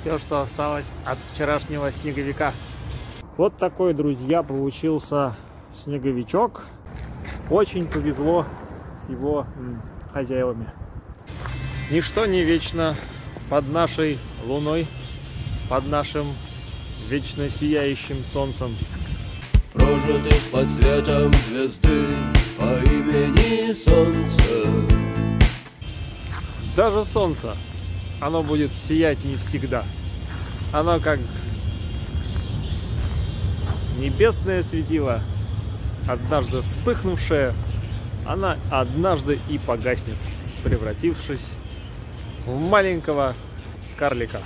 Все, что осталось от вчерашнего снеговика. Вот такой, друзья, получился снеговичок. Очень повезло с его хозяевами. Ничто не вечно под нашей луной, под нашим вечно сияющим солнцем. Прожитых под светом звезды по имени Солнце. Даже солнце, оно будет сиять не всегда. Оно как небесное светило, однажды вспыхнувшее, она однажды и погаснет, превратившись в маленького карлика.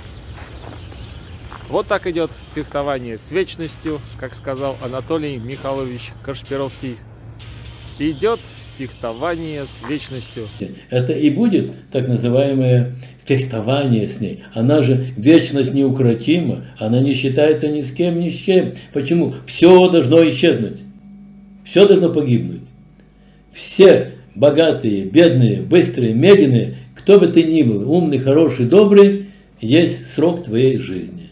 Вот так идет фехтование с вечностью, как сказал Анатолий Михайлович Кашпировский. Идет фехтование с вечностью. Это и будет так называемое фехтование с ней. Она же вечность неукротима, она не считается ни с кем, ни с чем. Почему? Все должно исчезнуть, все должно погибнуть. Все богатые, бедные, быстрые, медленные, кто бы ты ни был, умный, хороший, добрый, есть срок твоей жизни.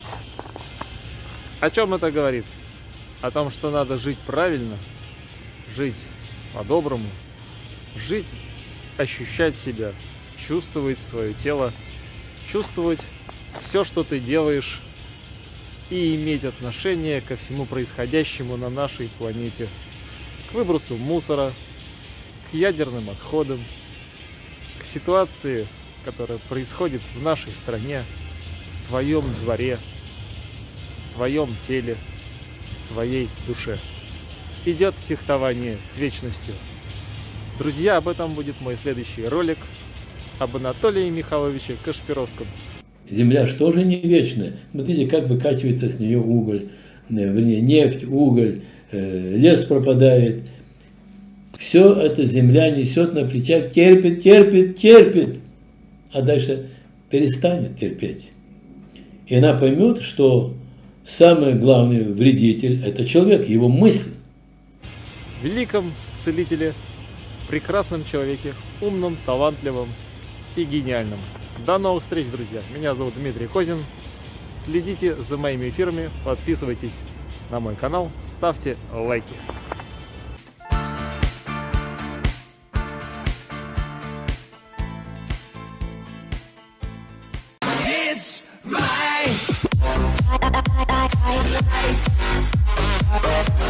О чем это говорит? О том, что надо жить правильно, жить по-доброму, жить, ощущать себя, чувствовать свое тело, чувствовать все, что ты делаешь, и иметь отношение ко всему происходящему на нашей планете, к выбросу мусора, к ядерным отходам, к ситуации, которая происходит в нашей стране, в твоем дворе, в твоем теле, в твоей душе. Идет фехтование с вечностью. Друзья, об этом будет мой следующий ролик, об Анатолии Михайловиче Кашпировском. Земля же тоже не вечная. Смотрите, как выкачивается с нее уголь, вернее, нефть, уголь, лес пропадает. Все это земля несет на плечах, терпит, терпит, терпит, а дальше перестанет терпеть. И она поймет, что самый главный вредитель – это человек, его мысль. Великом целителе, прекрасном человеке, умном, талантливом и гениальном. До новых встреч, друзья! Меня зовут Дмитрий Козин. Следите за моими эфирами, подписывайтесь на мой канал, ставьте лайки. It's my life.